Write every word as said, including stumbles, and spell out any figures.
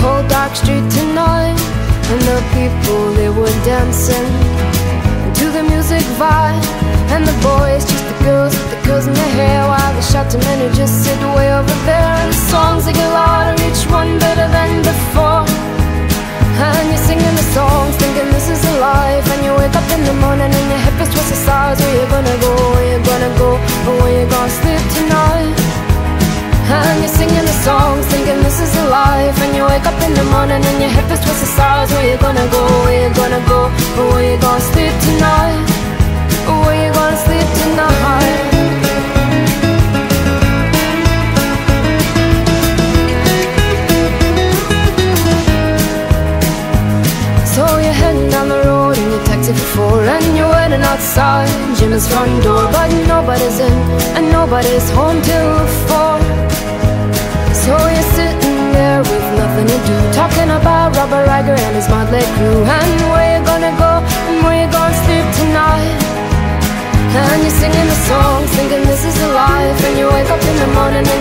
cold dark street tonight, and the people, they were dancing to the music vibe. And the boys chased the girls with the girls in their hair, while the shouting men who just sit way over there. And the songs, they get louder, each one better than before. And you're singing the songs, thinking this is a life. And you wake up in the morning and your hip is twisted sides. Where you gonna go, where you gonna go, or where you gonna sleep tonight? And you're singing the songs, thinking this is a life. And you wake up in the morning and your hip is twisted sides. Where you gonna go, where you gonna go, or where you gonna sleep tonight? Or where you gonna sleep tonight? So you're heading down the road in your taxi for four, and you're waiting outside Jimmy's front door. But nobody's in and nobody's home till four. So you're sitting there with nothing to do, talking about Robert Riger and his motley crew, and where you gonna go and where you gonna sleep tonight. And you're singing the songs, thinking this is a life. And you wake up in the morning